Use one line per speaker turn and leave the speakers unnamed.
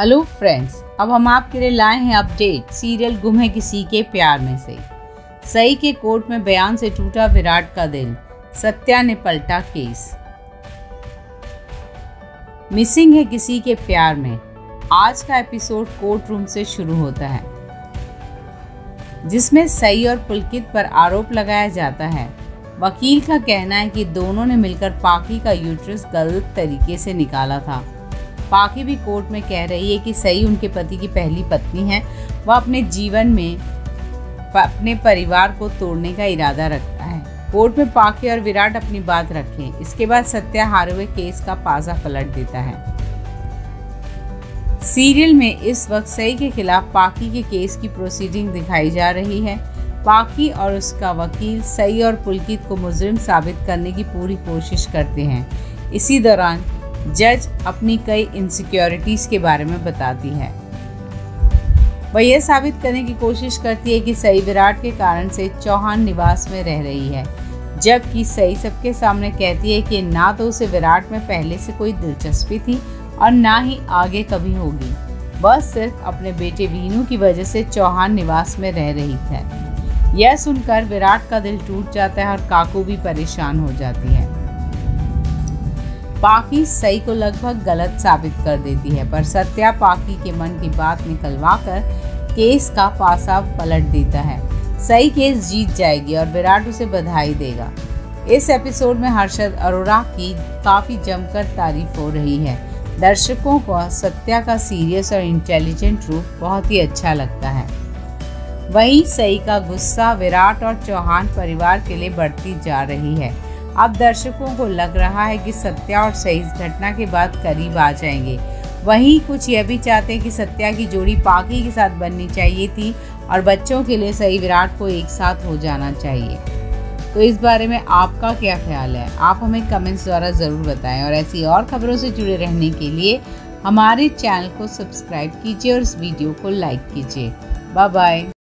Hello friends, अब हम आपके लिए लाए हैं अपडेट सीरियल गुम है किसी के प्यार में से। सई के कोर्ट में बयान से टूटा विराट का दिल, सत्या ने पलटा केस। मिसिंग है किसी के प्यार में आज का एपिसोड कोर्ट रूम से शुरू होता है, जिसमें सई और पुलकित पर आरोप लगाया जाता है। वकील का कहना है कि दोनों ने मिलकर पाकी का यूट्रस गलत तरीके से निकाला था। पाकी भी कोर्ट में कह रही है कि सई उनके पति की पहली पत्नी है। वह अपने जीवन में अपने परिवार को तोड़ने का इरादा रखता है। कोर्ट में पाकी और विराट अपनी बात रखें। इसके बाद सत्या हारे हुए केस का पासा पलट देता है। सीरियल में इस वक्त सई के खिलाफ पाकी के केस की प्रोसीडिंग दिखाई जा रही है। पाकी और उसका वकील सई और पुलकित को मुजरिम साबित करने की पूरी कोशिश करते हैं। इसी दौरान जज अपनी कई इनसिक्योरिटीज के बारे में बताती है। वह यह साबित करने की कोशिश करती है कि सई विराट के कारण से चौहान निवास में रह रही है, जबकि सई सबके सामने कहती है कि ना तो उसे विराट में पहले से कोई दिलचस्पी थी और ना ही आगे कभी होगी। वह सिर्फ अपने बेटे वीनू की वजह से चौहान निवास में रह रही है। यह सुनकर विराट का दिल टूट जाता है और काकू भी परेशान हो जाती है। पाकी सई को लगभग गलत साबित कर देती है, पर सत्या पाकी के मन की बात निकलवाकर केस का पासा पलट देता है। सई केस जीत जाएगी और विराट उसे बधाई देगा। इस एपिसोड में हर्षद अरोड़ा की काफी जमकर तारीफ हो रही है। दर्शकों को सत्या का सीरियस और इंटेलिजेंट रूप बहुत ही अच्छा लगता है। वहीं सई का गुस्सा विराट और चौहान परिवार के लिए बढ़ती जा रही है। अब दर्शकों को लग रहा है कि सत्या और सई इस घटना के बाद करीब आ जाएंगे। वहीं कुछ यह भी चाहते हैं कि सत्या की जोड़ी पाकी के साथ बननी चाहिए थी और बच्चों के लिए सई विराट को एक साथ हो जाना चाहिए। तो इस बारे में आपका क्या ख्याल है? आप हमें कमेंट्स द्वारा ज़रूर बताएं और ऐसी और खबरों से जुड़े रहने के लिए हमारे चैनल को सब्सक्राइब कीजिए और इस वीडियो को लाइक कीजिए। Bye bye.